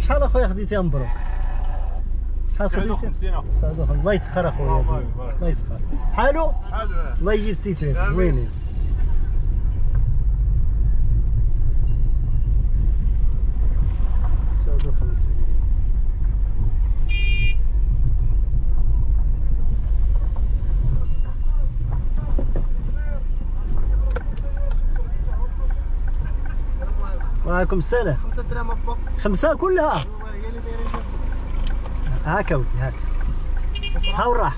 شحال اخويا خديتيها مبروك؟ شحال خديتي؟ 59. الله يسخر اخويا زين، الله يسخر. حالو؟ الله يجيب التيسير زوينين. وعليكم السلام. 5 دراهم ابا. 5 كلها؟ هي اللي دايرين هاكا ولدي هاكا. صحة والراحة.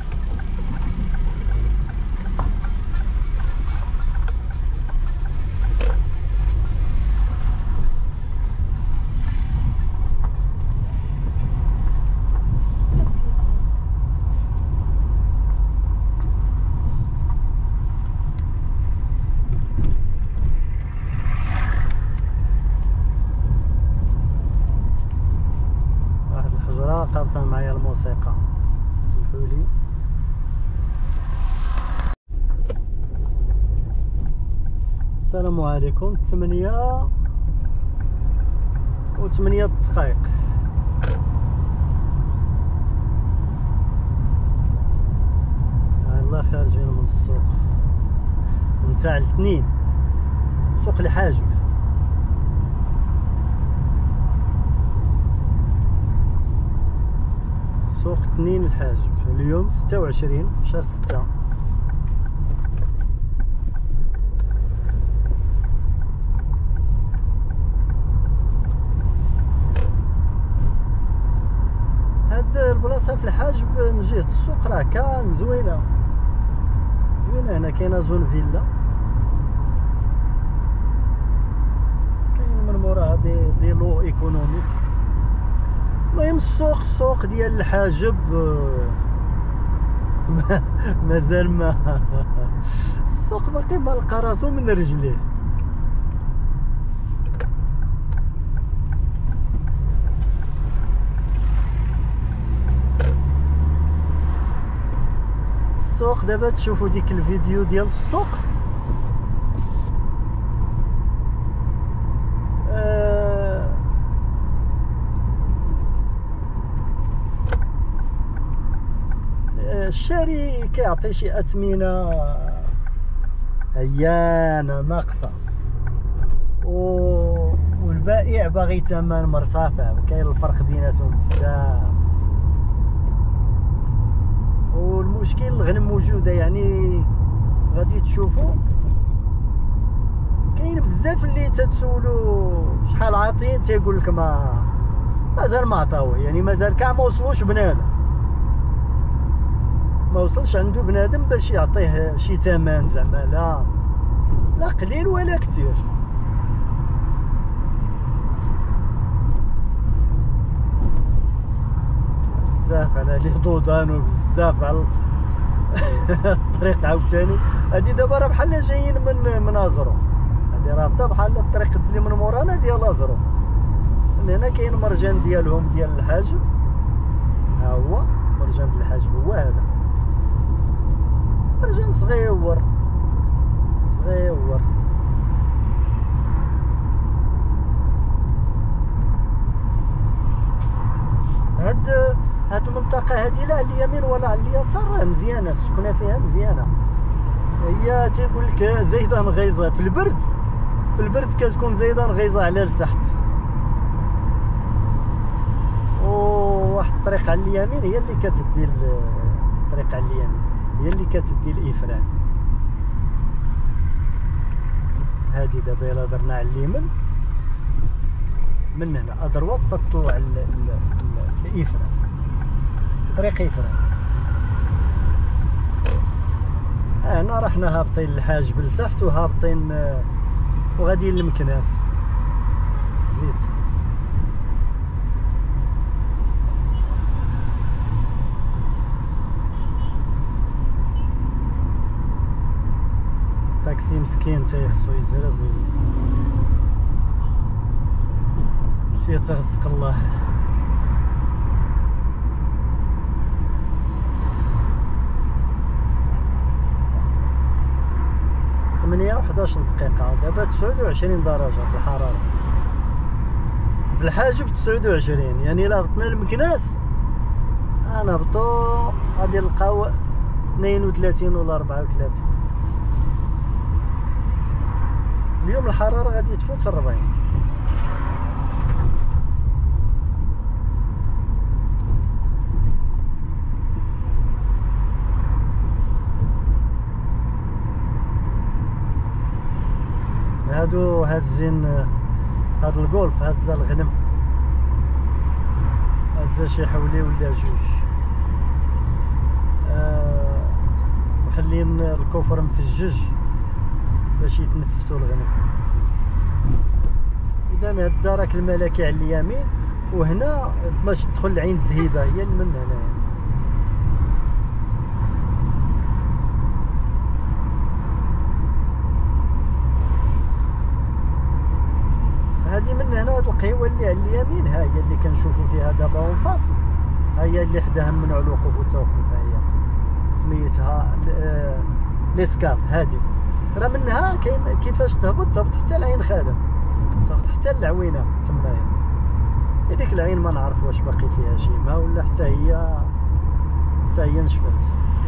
قابطة معايا الموسيقى، سمحولي. السلام عليكم. 8:08 دقائق. يلا خارجين من السوق نتاع الاثنين، سوق الحاجب. سوق 2 الحاجب. اليوم 26 شهر 6. هاد البلاصة في الحاجب من جهة السوق راه كان زوينة زوينة. هنا كاينة زون فيلا، كاين من موراها دي لو ايكونوميك. المهم السوق ديال الحاجب مازال ما السوق باقي ما لقى راسو من رجليه. السوق دابا تشوفوا ديك الفيديو ديال السوق، الشاري كيعطي شي اثمنه عيانه ناقصه، والبائع باغي ثمن مرتفع، كاين الفرق بيناتهم بزاف. والمشكل الغنم موجوده، يعني غادي تشوفوا كاين بزاف اللي تتسولو شحال عاطين تيقول لك مازال ما عطاوه، يعني مازال كاع ما وصلوش بنادم، ما وصلش عنده بنادم باش يعطيه شي ثمن زعما، لا قليل ولا كثير. بزاف على لي ضودان وبزاف على الطريق عاوتاني. هادي دابا راه بحال جايين من ازرو، هادي رابطه بحال الطريق اللي من مورانا ديال ازرو. من هنا كاين مرجان ديالهم ديال الحاجب، ها هو مرجان ديال الحاجب هو هذا، مرجان صغيور. هاد المنطقة هادي لا على اليمين ولا على اليسار راه مزيانة، السكنة فيها مزيانة. هي تيقول لك زايدة غيزة في البرد كتكون زايدة غيزة على لتحت. وواحد الطريق على اليمين هي اللي كتدي الطريق على اليمين هي اللي كتدي الإفران. هادي دابا الا درنا على اليمين من هنا ادروات تطلع الإفران، طريق إفران. هنا رحنا هابطين الحاجب لتحت وهابطين وغاديين لمكناس. زيد تاكسي مسكين تيخصو يزرب شي ترزق الله. ثمانية و11 دقيقة، دابا 29 درجة في الحرارة. في الحاجب 29. يعني الا هبطنا لمكناس غنهبطو غادي نلقاو 32 ولا 34. اليوم الحرارة غادي تفوت 40. هادو هازين هاد الجولف هزا الغنم، هزا شي حولي ولا جوج. مخلين الكفر مفجج باش يتنفسوا الغنم. اذا هاد الدرك الملكي على اليمين، وهنا باش تدخل لعين الدهيبه هي اللي من هنا. هذه من هنا هاد القهوه اللي على اليمين ها هي اللي كنشوفوا فيها دابا ونفاصل، ها هي اللي حداها منع الوقوف والتوقف، ها هي سميتها ليسكار. هذه راه منها كاين كيفاش تهبط حتى العين خادم، تهبط حتى العوينه تمايا. هذيك العين ما نعرف واش باقي فيها شي ما ولا حتى هي نشفت.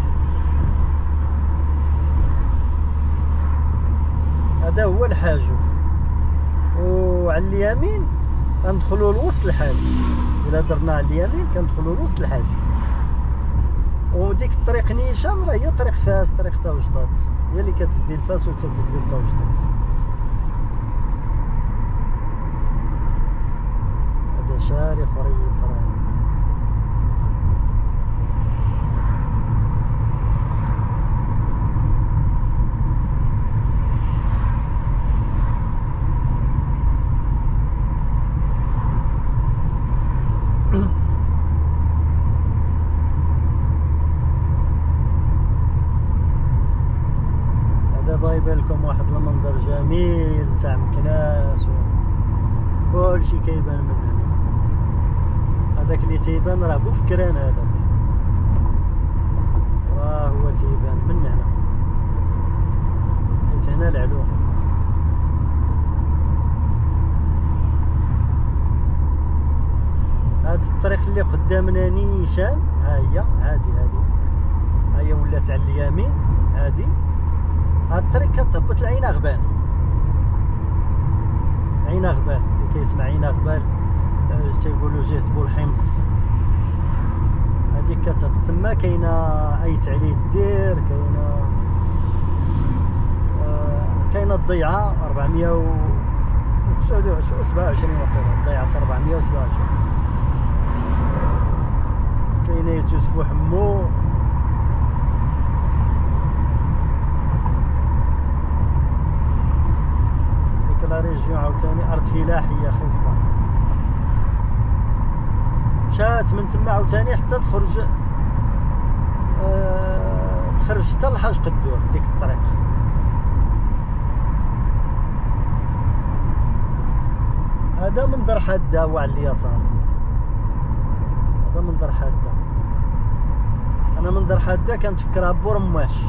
هذا هو الحاجب، وعلى اليمين كندخلوا لوسط الحاجب. الا درنا على اليمين كندخلوا لوسط الحاجب. وديك الطريق نيشان راه هي طريق فاس، طريق توجدات، هي اللي كتدي لفاس وتتدي لتوجدات. هذا شاري خريف راه بايبه لكم واحد المنظر جميل تاع مكناس كلشي كيبان من هنا. هذاك اللي تيبان راه بوفكران، هذاك راه هو تيبان من هنا حيت هنا العلوم. هاد الطريق اللي قدامنا نيشان ها هي، هي ولات على اليمين. هادي هاد الطريق كتهبط لعين غبال، عين غبال اللي كيسمع عين غبال تيقولوا جهة بولحمص. هادي كتهبط تما، كاينه ايت علي الدير، كاينه الضيعه 427 وقيله، الضيعه 427. كاينه يوسف وحمو، لا ريجيون عاوتاني ارض فلاحيه خصبه. مشات من تما عاوتاني حتى تخرج حتى لحاج قدور ديك الطريق. هذا منظر حاده هو على اليسار، هذا منظر حاده. انا منظر حاده كنتفكرها بورماش،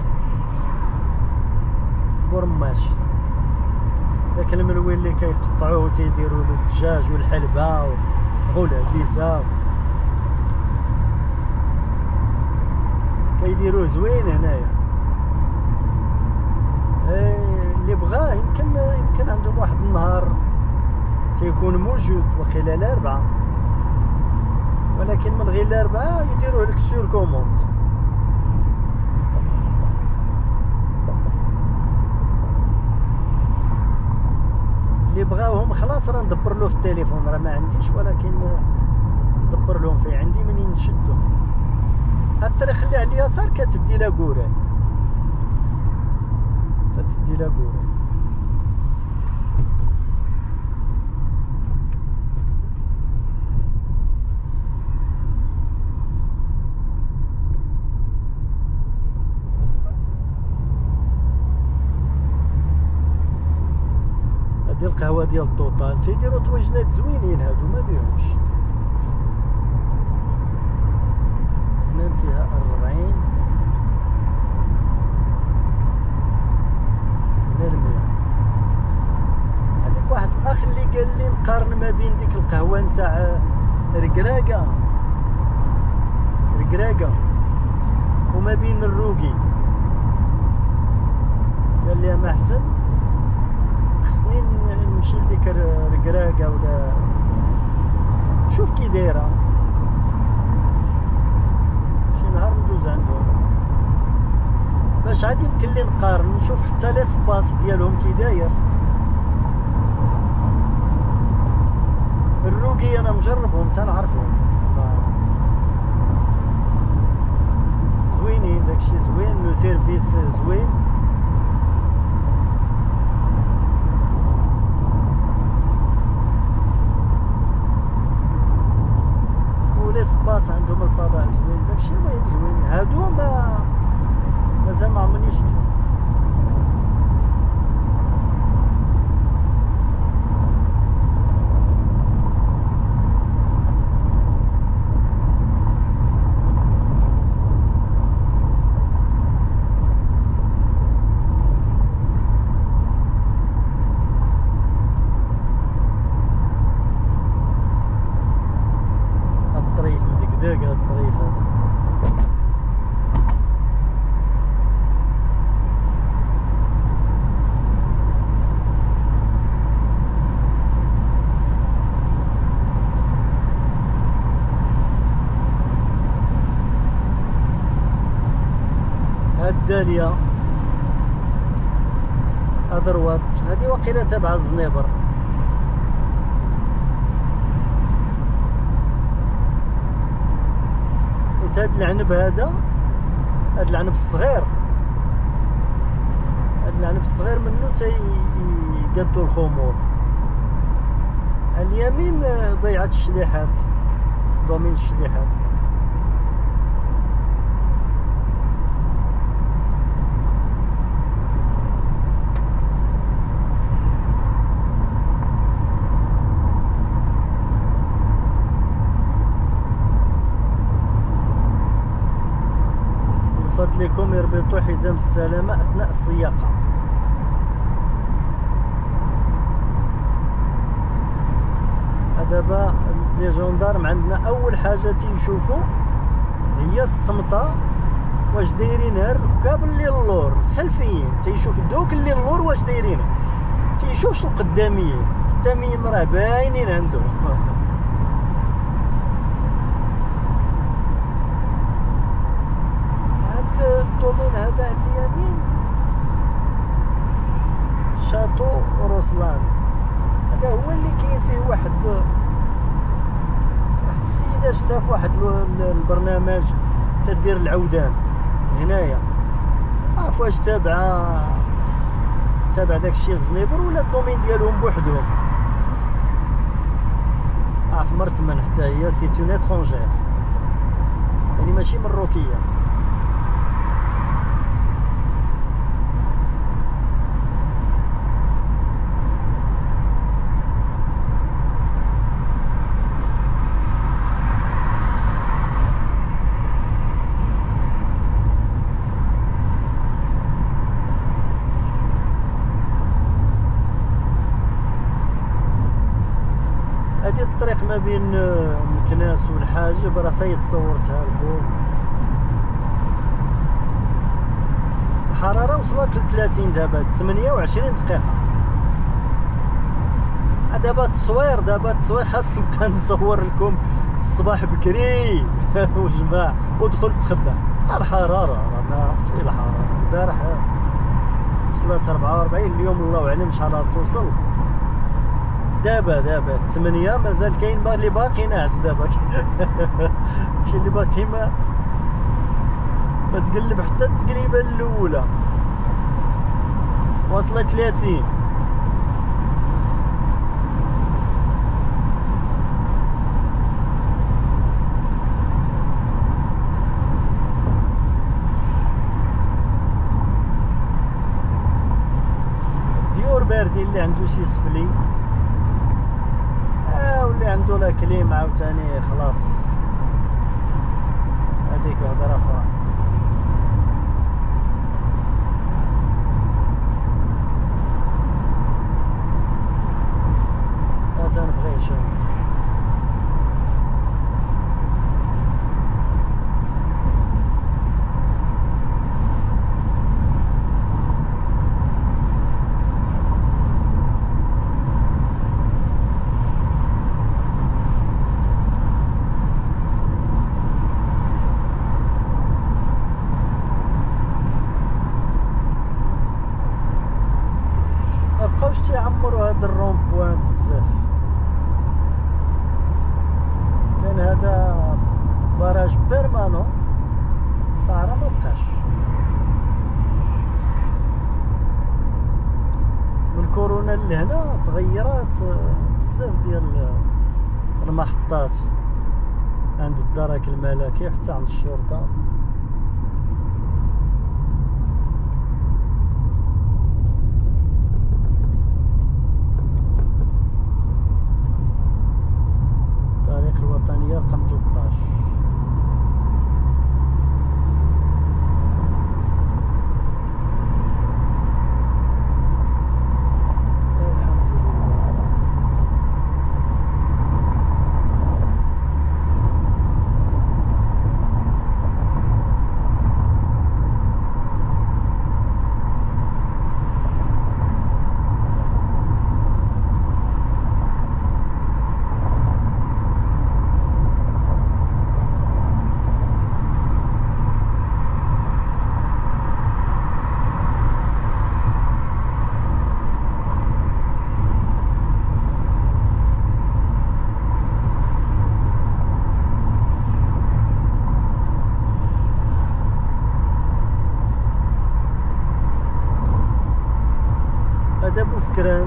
داك الملوي اللي كيقطعوه وتيديروا له الدجاج والحلبه والعزيزه، كيديروه زوين هنايا. اللي بغاه يمكن عندهم واحد النهار تيكون موجود وقيله الاربعاء، ولكن من غير الاربعاء يديروه لك سور كوموند. اللي بغاوهم خلاص راه ندبر له في التليفون، راه ما عنديش، ولكن ندبر لهم فيه عندي منين نشدو. هاد الطريق اللي على اليسار كتدي لاكوراي، هادي القهوه ديال الطوطال تيديروا طويجنات زوينين، هادو ما بيهمش. هنا انتهاء 40 هنا 100. هذاك واحد الاخ اللي قال لي نقارن ما بين ديك القهوه ركراكة وما بين الروقي. قال لي ما احسن خصني نمشي لديك ركراكة ولا شوف كي دايره، شي نهار ندوز عندهم باش عاد يمكن لي نقارن نشوف حتى ليسباس ديالهم كي داير. الروقي انا مجربهم تنعرفهم زوينين، داكشي زوين، لو سيرفيس زوين. وليسباس عندهم الفضاء زوين، داكشي المهم زوين. هادو مازال ما عمرني شفتهم. الدالية أدروات هذه وقيلة تابعة للزنيبر. هاد العنب هذا، هاد العنب الصغير، هاد العنب الصغير منه تيقادو الخمور. اليمين ضيعة الشليحات، دومين الشليحات. فضلكم يربطوا حزام السلامة أثناء السياقة. دابا لي جوندارم عندنا أول حاجة تيشوفوا هي الصمتة، واش دايرين الركاب اللي اللور الخلفيين، تيشوف دوك اللي اللور واش دايرين، تيشوفش القداميين. القداميين راه باينين عندهم. الدومين هذا على اليمين شاطو روسلان، هذا هو اللي كاين فيه واحد السيدة شتا في واحد البرنامج تدير العودان هنايا. عارف واش تابع داكشي الزنيبر ولا الدومين ديالهم بوحدهم. عارف مرتمن حتى هي سيتون اترونجير، يعني ماشي مروكية. هذه الطريق ما بين مكناس والحاجب راه فايت صورتها لكم. الحرارة وصلت ل 30 دابا 28 دقيقة. دابا التصوير خاص نبقى نصور لكم الصباح بكري وجماع ودخل تخبى. الحرارة راه ما عرفتش ايه الحرارة. البارح وصلت 44، اليوم الله اعلم شحال توصل. دابا 8 مازال كاين اللي باقي ناعس دابا. كاين اللي باقي ما تقلب حتى التقليبه الاولى واصله 30. ديور باردين اللي عنده شي سفلي واللي عنده لا كليم عاوتاني خلاص هذيك هضره اخرى. ما تنبغيش باراج بيرمانو صحراء ما بقاش. من كورونا لهنا تغيرات بزاف ديال المحطات عند الدرك الملكي حتى عند الشرطة. الطريق الوطنية رقم 13. هذا بوفكران.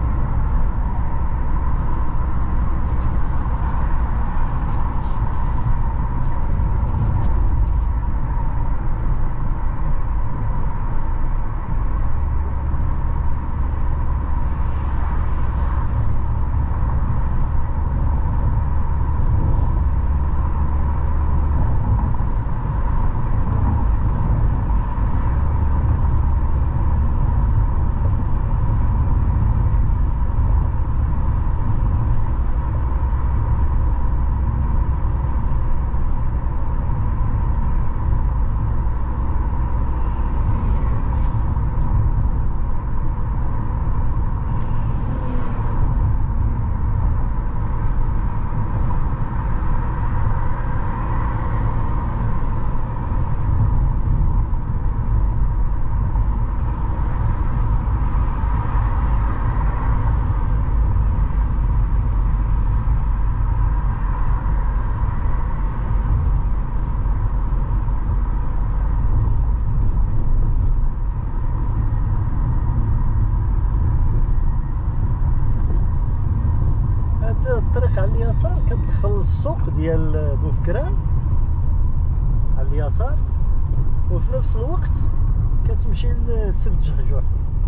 الطريق على اليسار كتدخل للسوق ديال بوفكران على اليسار، وفي نفس الوقت كتمشي لسبت جحجوح.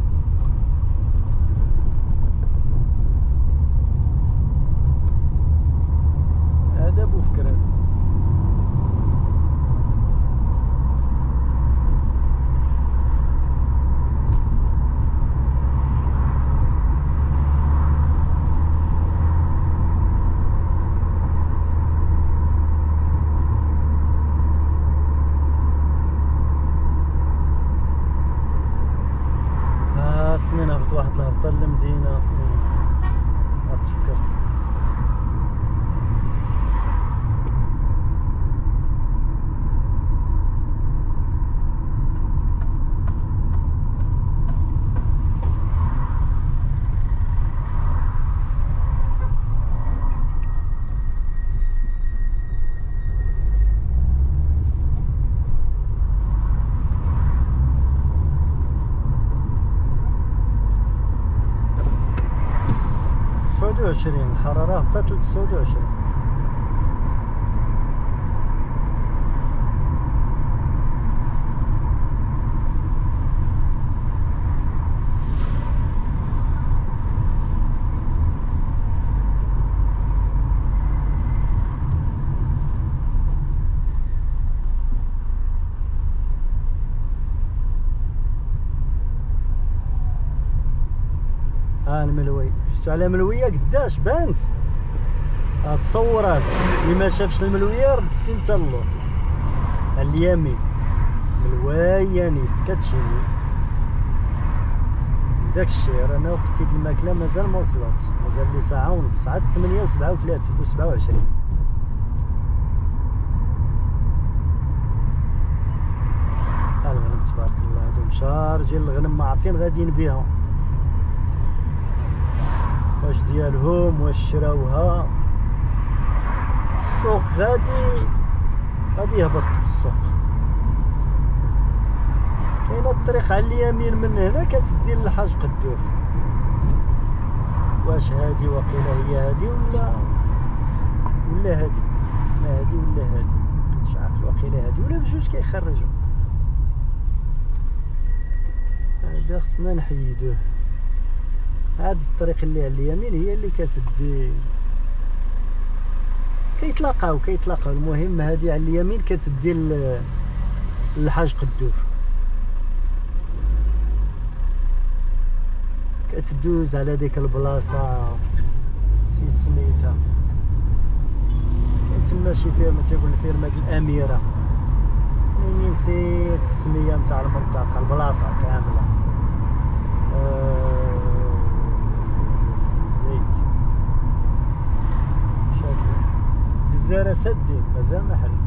هذا بوفكران. سنين هبط واحد الهبطة للمدينة ما تفكرت. الحرارة هبطت ل 29. الملوي شفتو على ملوية قداش بانت. تصورات اللي ما شافش الملوية رد السين تا اللور على اليمين ملواية نيت كتشيني. داك الشيء انا وقتي الماكلة مازال ما وصلت، مازال لي ساعة ونص، ساعة 8 و37 و27. الغنم تبارك الله هادو مشارجين الغنم ما عارفين غاديين بيها واش ديالهم واش شراوها. السوق غادي غادي يهبط السوق. كاينه الطريق على اليمين من هنا كتدي للحاج قدور. واش هادي واقيلا هي هادي ولا هادي؟ ما هادي ولا هادي؟ مش عارف واقيلا هادي ولا بجوج كيخرجوا. هذا خصنا نحيدوه. هاد الطريق اللي على اليمين هي اللي كتدي كيتلاقاو. المهم هادي على اليمين كتدي للحاج قدور، كتدوز على ديك البلاصه نسيت سميتها، كاين تما شي فيرما تيقول فيرما الاميره، نسيت السميه نتاع المنطقه البلاصه كامله. الجزيره سدين مازال ما حل.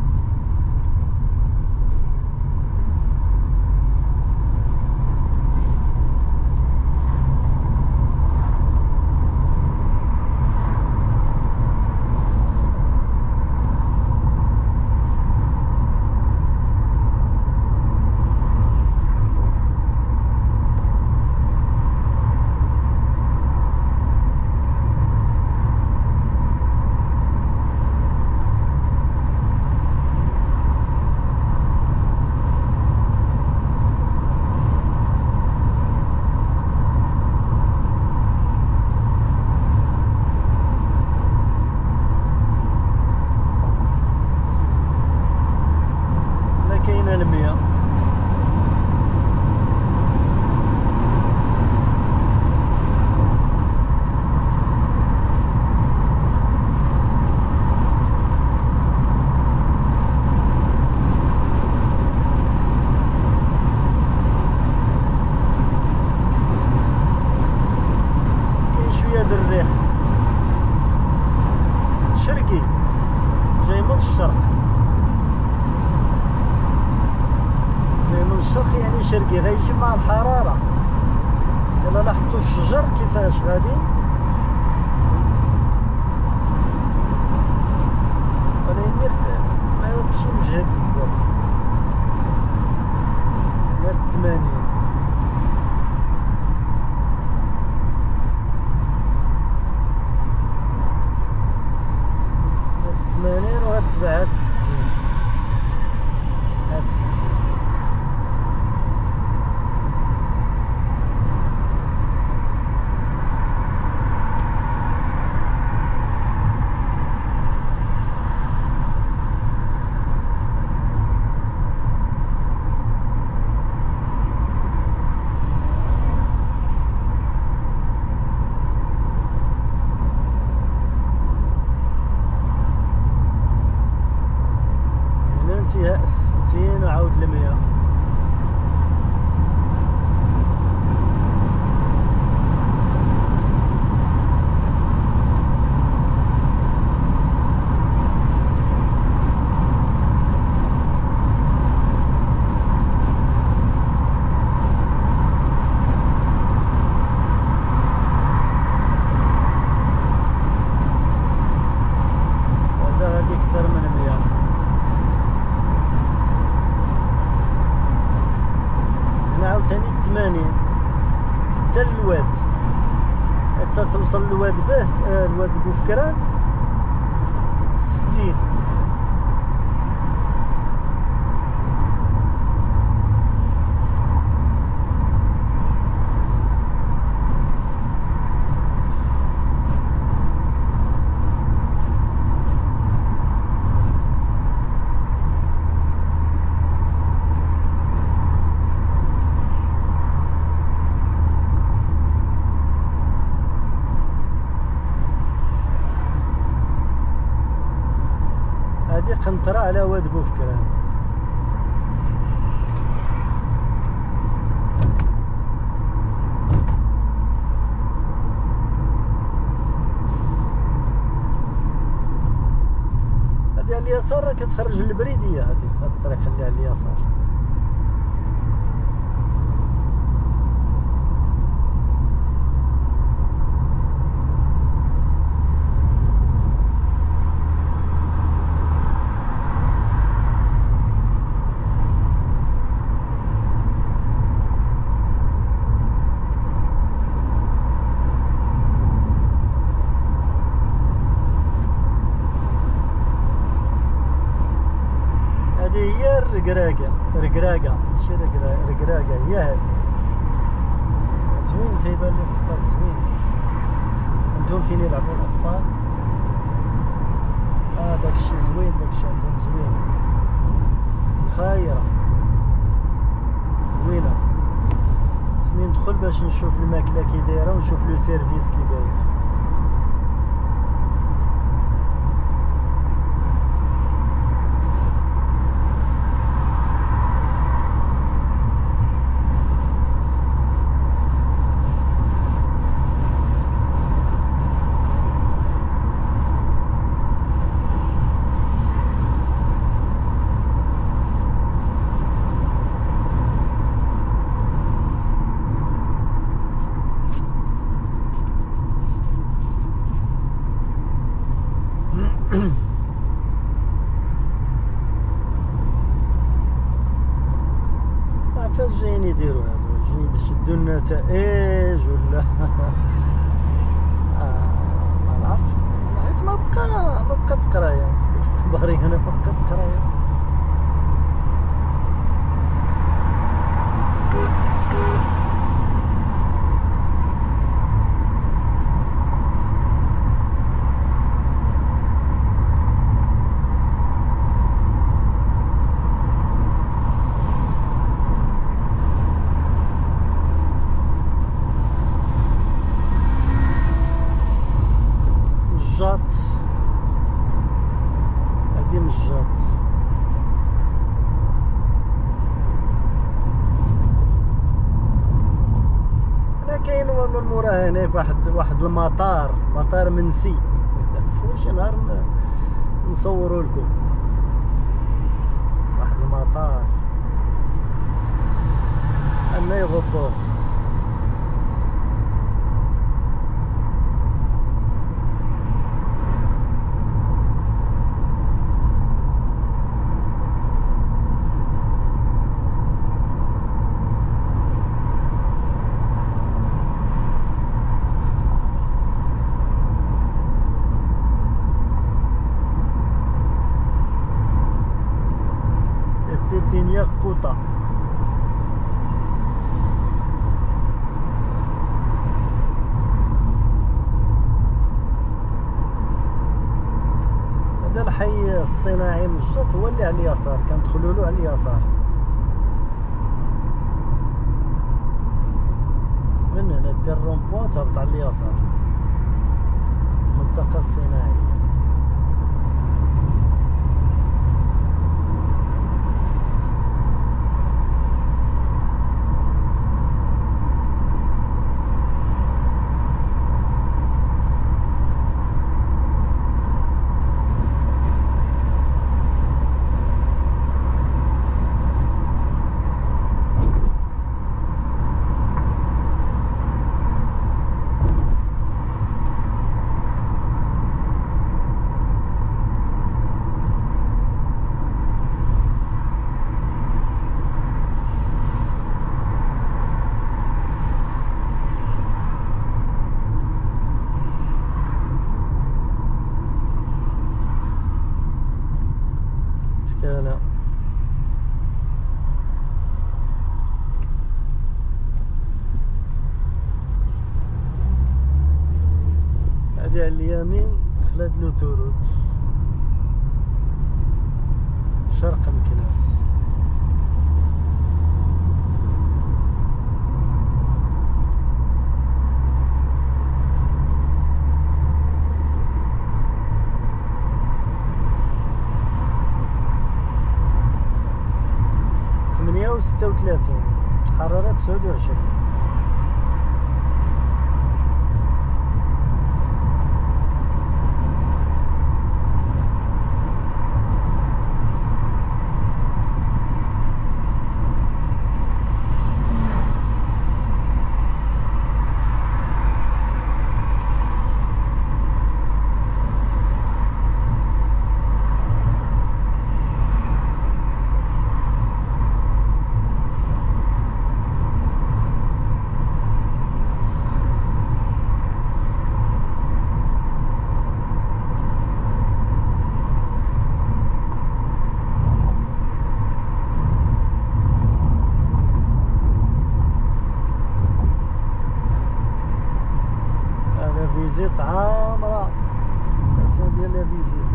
شرقي جاي من الشرق، يعني شرقي غيجي مع الحرارة. إلا لاحظتو الشجر كيفاش غادي، ولكن ما يبقاش مجهد بزاف. 80 وغتبعها 60. انتهاء 60 وعاود ل100. هذا غادي اكثر من 100. عاوتاني 80 حتى للواد، حتى توصل لواد باه الواد بوفكران 60. هادي قنطرة على واد بوفكران. هادي على اليسار راه كتخرج للبريدية، هاد الطريق اللي على اليسار. هذه هي الرقراقة، رقراقة ماشي رقراقة هي هذه. زوين تيبان لي سباس زوين، عندهم فين يلعبوا الأطفال. داكشي زوين، داكشي عندهم زوين. خايرة زوينة. خصني ندخل باش نشوف الماكلة كي دايرة ونشوف لو سيرفيس كي داير. فاش جايين يديروا هادو؟ جايين يشدوا النتائج ولا ما نعرفش، حيت ما بقات قرايه باري هنا، ما بقات قرايه. مجات، هادي مجات. هنا كاين من مورا هناك واحد المطار، مطار منسي. خصنا شي نهار نصورو لكم واحد المطار، ان ايغوبور. بيبينيير كوطا. هذا الحي الصناعي مجات هو اللي على اليسار، كندخلوا له على اليسار. من هنا دير رومبوان تهبط على اليسار، المنطقة الصناعية. تكالا هادي على اليمين دخلت لوتوروت شرق مكناس. وستة وثلاثين، حرارة 29. فيزيت عامره، ستاسيون ديال لا فيزيت.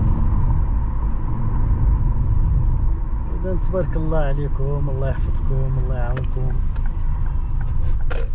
اذا تبارك الله عليكم، الله يحفظكم، الله يعاونكم.